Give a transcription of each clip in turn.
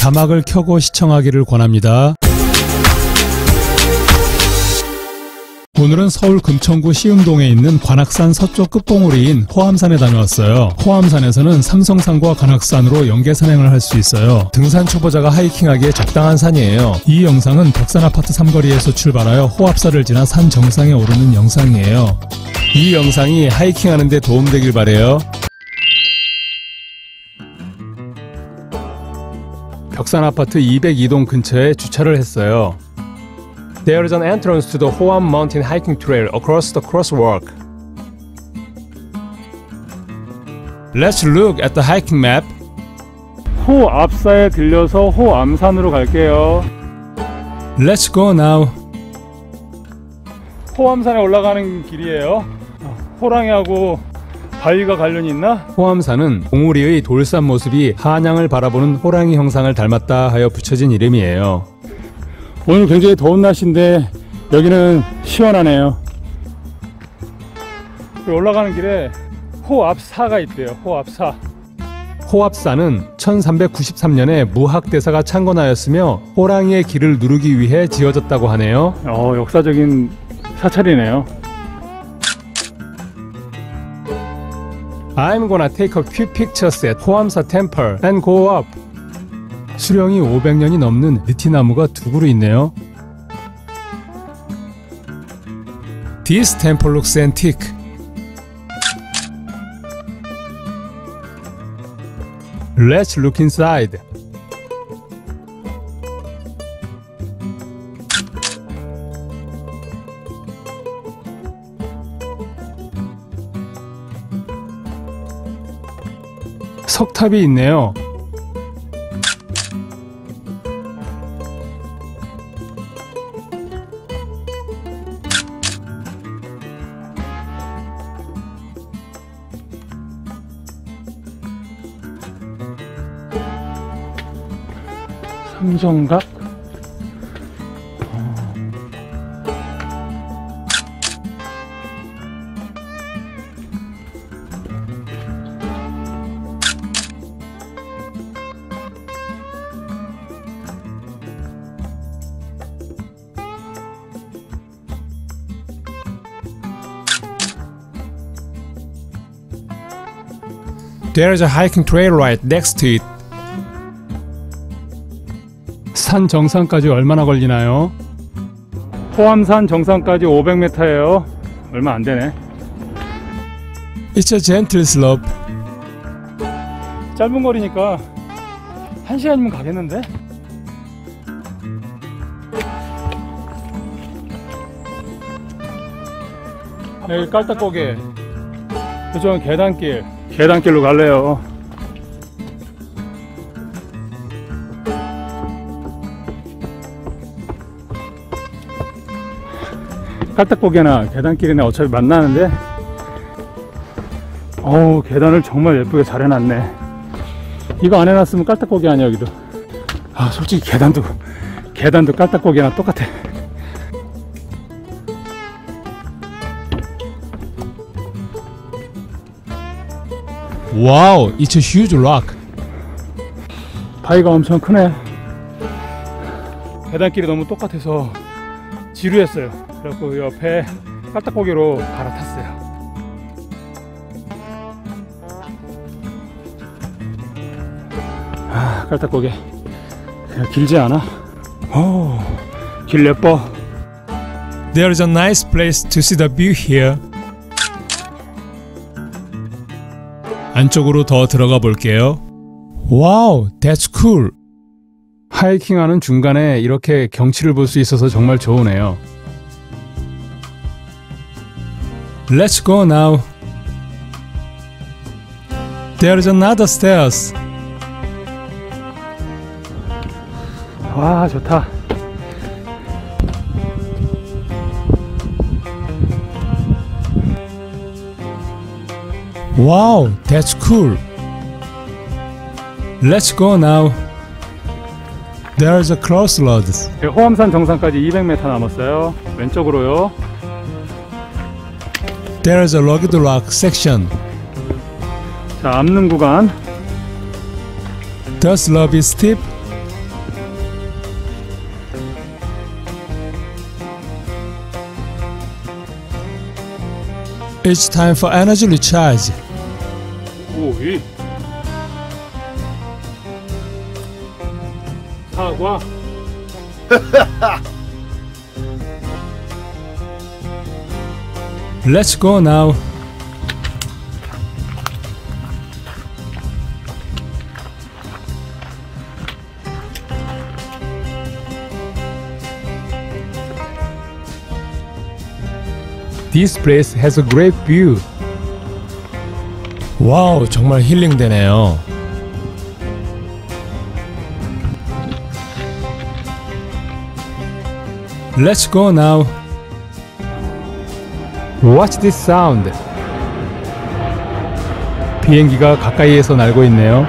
자막을 켜고 시청하기를 권합니다. 오늘은 서울 금천구 시흥동에 있는 관악산 서쪽 끝봉우리인 호암산에 다녀왔어요. 호암산에서는 삼성산과 관악산으로 연계 산행을 할 수 있어요. 등산 초보자가 하이킹하기에 적당한 산이에요. 이 영상은 덕산아파트 삼거리에서 출발하여 호압사를 지나 산 정상에 오르는 영상이에요. 이 영상이 하이킹하는 데 도움되길 바래요. 덕산아파트 202동 근처에 주차를 했어요. There is an entrance to the Hoam Mountain hiking trail across the crosswalk. Let's look at the hiking map. 호압사에 들려서 호암산으로 갈게요. Let's go now. 호암산에 올라가는 길이에요. 호랑이하고 바위가 관련이 있나? 호암산은 봉우리의 돌산 모습이 한양을 바라보는 호랑이 형상을 닮았다 하여 붙여진 이름이에요. 오늘 굉장히 더운 날씨인데 여기는 시원하네요. 올라가는 길에 호압사가 있대요. 호압사. 호압사는 1393년에 무학대사가 창건하였으며 호랑이의 길을 누르기 위해 지어졌다고 하네요. 역사적인 사찰이네요. I'm gonna take a few pictures at 호암사 temple and go up. 수령이 500년이 넘는 느티나무가 두 그루 있네요. This temple looks antique. Let's look inside. 석탑이 있네요. 삼성각? There is a hiking trail right next to it. 산 정상까지 얼마나 걸리나요? 호암산 정상까지 500m예요. 얼마 안 되네. It's a gentle slope. 짧은 거리니까 1시간이면 가겠는데? 여기 깔딱고개. 이쪽은 계단길. 계단길로 갈래요. 깔딱고개나 계단길이나 어차피 만나는데 계단을 정말 예쁘게 잘 해놨네. 이거 안 해놨으면 깔딱고개 아니야 여기도. 솔직히 계단도 깔딱고개나 똑같아. Wow, it's a huge rock. 바위가 엄청 크네. 계단길이 너무 똑같아서 지루했어요. 그래갖고 옆에 깔딱고개로 갈아탔어요. 깔딱고개 길지 않아? 길 예뻐. There is a nice place to see the view here. 안쪽으로 더 들어가 볼게요. Wow, that's cool. 하이킹하는 중간에 이렇게 경치를 볼 수 있어서 정말 좋으네요. Let's go now. There is another stairs. 와, 좋다. Wow, that's cool. Let's go now. There's a crossroads. 호암산 정상까지 200m 남았어요. 왼쪽으로요. There's a rugged rock section. 자, 암릉 구간. The slope is steep. It's time for energy recharge. 오이. 사과. Let's go now. This place has a great view. 와우, 정말 힐링되네요. Let's go now. Watch this sound. 비행기가 가까이에서 날고 있네요.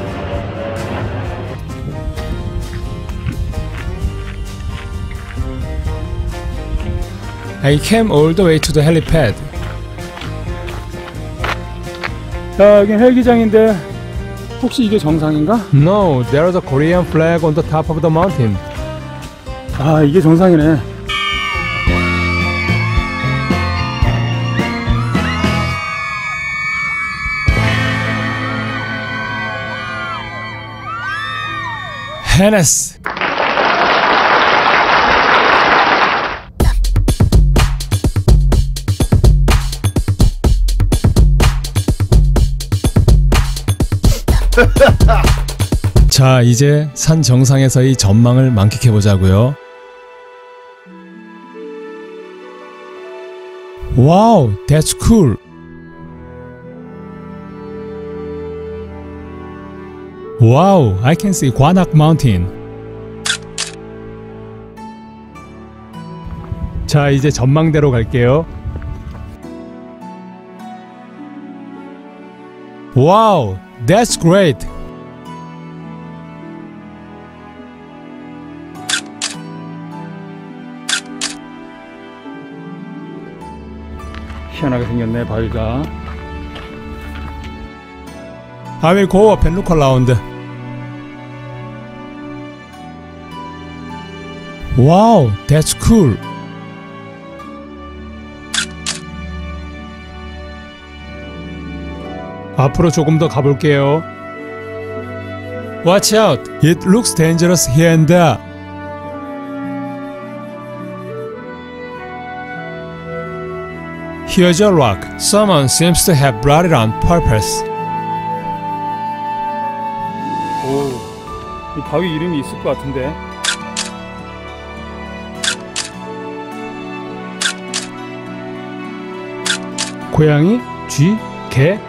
I came all the way to the helipad. 자, 여긴 헬기장인데 혹시 이게 정상인가? No, there's a Korean flag on the top of the mountain. 아, 이게 정상이네. Hennes. 자, 이제 산 정상에서의 전망을 만끽해 보자고요. Wow, that's cool. Wow, I can see Gwanak Mountain. 자, 이제 전망대로 갈게요. Wow, that's great. 희한하게 생겼네, 바위가. I will go up and look around. Wow, that's cool. 앞으로 조금 더 가볼게요. Watch out! It looks dangerous here and there. Here's a rock. Someone seems to have brought it on purpose. 오, 이 바위 이름이 있을 것 같은데. 고양이, 쥐, 개.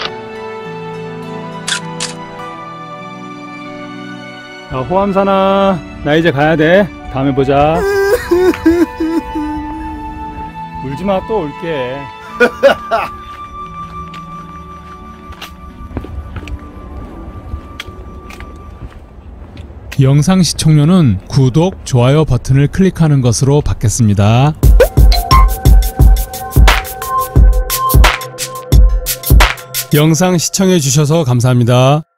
야, 호암산아, 나 이제 가야 돼. 다음에 보자. 울지마, 또 올게. 영상 시청료는 구독, 좋아요 버튼을 클릭하는 것으로 받겠습니다. 영상 시청해 주셔서 감사합니다.